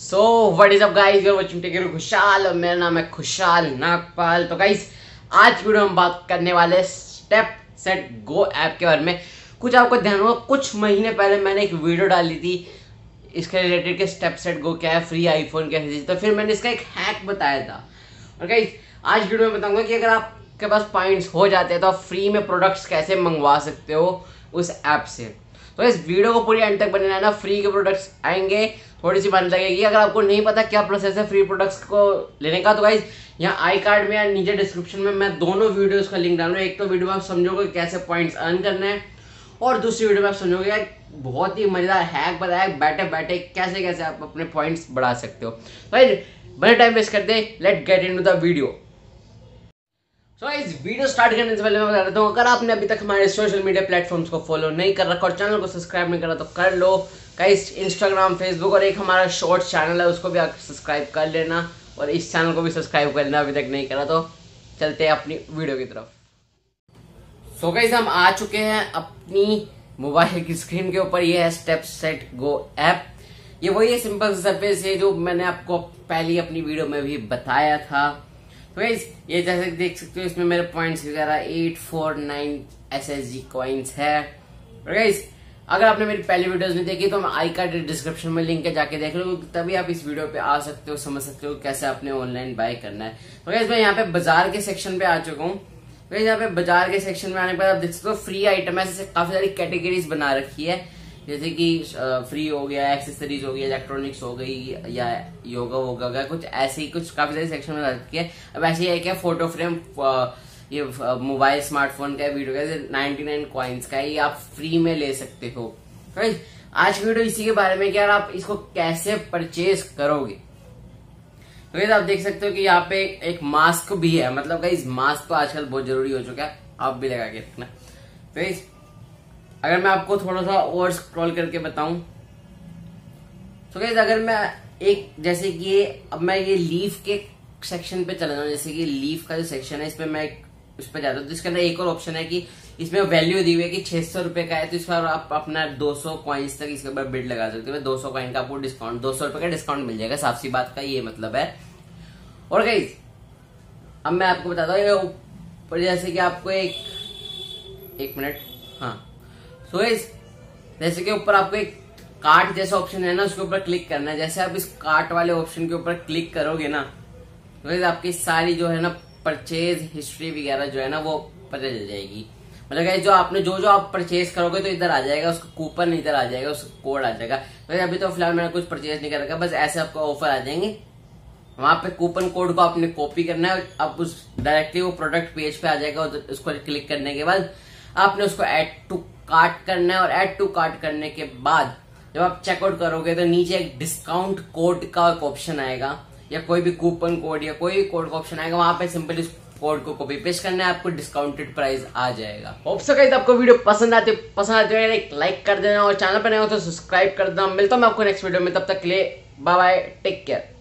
So what is up guys, you are watching tech Khushhal और मेरा नाम है खुशहाल नागपाल। तो गाइस आज वीडियो में हम बात करने वाले स्टेप सेट गो ऐप के बारे में। कुछ आपको ध्यान होगा, कुछ महीने पहले मैंने एक वीडियो डाली थी इसके रिलेटेड के स्टेप सेट गो क्या है, फ्री आईफोन कैसे, तो फिर मैंने इसका एक हैक बताया था। और गाइस आज वीडियो में बताऊंगा कि अगर आपके पास पॉइंट्स हो जाते हैं तो आप फ्री में प्रोडक्ट्स कैसे मंगवा सकते हो उस ऐप से। तो इस वीडियो को पूरी एंड तक बने रहना। फ्री के प्रोडक्ट्स आएंगे, थोड़ी सी मेहनत लगेगी। अगर आपको नहीं पता क्या प्रोसेस है फ्री प्रोडक्ट्स को लेने का, तो गाइज यहाँ आई कार्ड में या नीचे डिस्क्रिप्शन में मैं दोनों वीडियोस का लिंक डाल रहा हूँ। एक तो वीडियो में आप समझोगे कैसे पॉइंट्स अर्न करना है, और दूसरी वीडियो में आप समझोगे यार बहुत ही मजेदार हैक बताया बैठे बैठे कैसे कैसे आप अपने पॉइंट्स बढ़ा सकते हो। तो बड़े टाइम वेस्ट करते, let get into the video. तो इस वीडियो स्टार्ट करने से पहले मैं बता देता हूँ, अगर आपने अभी तक हमारे सोशल मीडिया प्लेटफॉर्म्स को फॉलो नहीं कर रखा और चैनल को सब्सक्राइब नहीं करा तो कर लो गाइस। इंस्टाग्राम, फेसबुक और एक हमारा शॉर्ट्स चैनल है, उसको भी आप सब्सक्राइब कर लेना, और इस चैनल को भी सब्सक्राइब कर लेना अभी तक नहीं करा। तो चलते हैं अपनी वीडियो की तरफ। सो गाइस हम आ चुके हैं अपनी मोबाइल की स्क्रीन के ऊपर। ये है स्टेप सेट गो ऐप। ये वही सिंपल सर्फेस है जो मैंने आपको पहले अपनी वीडियो में भी बताया था। तो गाइस ये जैसे देख सकते हो इसमें मेरे पॉइंट्स वगैरह 849 SSG कॉइन्स है। और गाइस अगर आपने मेरी पहली वीडियोस नहीं देखी तो मैं आई कार्ड डिस्क्रिप्शन में लिंक है, जाके देख लो, तभी आप इस वीडियो पे आ सकते हो, समझ सकते हो कैसे आपने ऑनलाइन बाय करना है। तो गाइस मैं यहाँ पे बाजार के सेक्शन पे आ चुका हूँ। तो यहाँ पे बाजार के सेक्शन में आने के बाद आप देख सकते हो फ्री आइटम है, जैसे काफी सारी कैटेगरीज बना रखी है, जैसे कि फ्री हो गया, एक्सेसरीज हो गया, इलेक्ट्रॉनिक्स हो गई, या योगा वोगा हो गया, कुछ ऐसे ही कुछ काफी सारे सेक्शन में रखी है। अब ऐसे ही है क्या, फोटो फ्रेम, ये मोबाइल स्मार्टफोन का वीडियो का 99 कॉइन्स का, ये आप फ्री में ले सकते हो। तो आज वीडियो इसी के बारे में कि यार आप इसको कैसे परचेज करोगे। तो ये आप देख सकते हो कि यहाँ पे एक मास्क भी है, मतलब गाइस मास्क तो आजकल बहुत जरूरी हो चुका है, आप भी लगा के रखना। तो अगर मैं आपको थोड़ा सा और स्क्रॉल करके बताऊं तो गाइस अगर मैं एक जैसे कि अब मैं ये लीफ के सेक्शन पे चला जाऊं, जैसे कि लीफ का जो सेक्शन है इस पे मैं उस पर जाता हूँ, तो इसके अंदर एक और ऑप्शन है कि इसमें वैल्यू दी हुई है कि 600 रुपए का है, तो इसका आप अपना 200 कॉइन्स तक इसके ऊपर बिड लगा सकते हो। 200 कॉइन का आपको डिस्काउंट, 200 रुपए का डिस्काउंट मिल जाएगा, साफ सी बात का ये मतलब है। और गाइस अब मैं आपको बताता हूँ ऊपर, जैसे कि आपको एक मिनट, हाँ। तो जैसे कि ऊपर आपको एक कार्ट जैसा ऑप्शन है ना, उसके ऊपर क्लिक करना है। जैसे आप इस कार्ट वाले ऑप्शन के ऊपर क्लिक करोगे ना, तो आपकी सारी जो है ना परचेज हिस्ट्री वगैरह जो है ना वो पता चल जाएगी। मतलब जो आपने जो आप परचेज करोगे तो इधर आ जाएगा, उसका कूपन इधर आ जाएगा, उसका कोड आ जाएगा। तो अभी तो फिलहाल मैंने कुछ परचेज नहीं कर रखा, बस ऐसे आपको ऑफर आ जाएंगे। वहां पे कूपन कोड को आपने कॉपी करना है, आप उस डायरेक्टली वो प्रोडक्ट पेज पे आ जाएगा। उसको क्लिक करने के बाद आपने उसको ऐड टू कार्ट करना है, और ऐड टू कार्ट करने के बाद जब आप चेकआउट करोगे तो नीचे एक डिस्काउंट कोड का एक ऑप्शन आएगा, या कोई भी कूपन कोड या कोई भी कोड का ऑप्शन आएगा। वहां पे सिंपली कोड को कॉपी पेस्ट करना है, आपको डिस्काउंटेड प्राइस आ जाएगा। होप सो गाइस आपको वीडियो पसंद आती है एक लाइक कर देना, और चैनल पर नए हो तो सब्सक्राइब कर देना। मिलता हूं मैं आपको नेक्स्ट वीडियो में, तब तक के लिए बाय बाय, टेक केयर।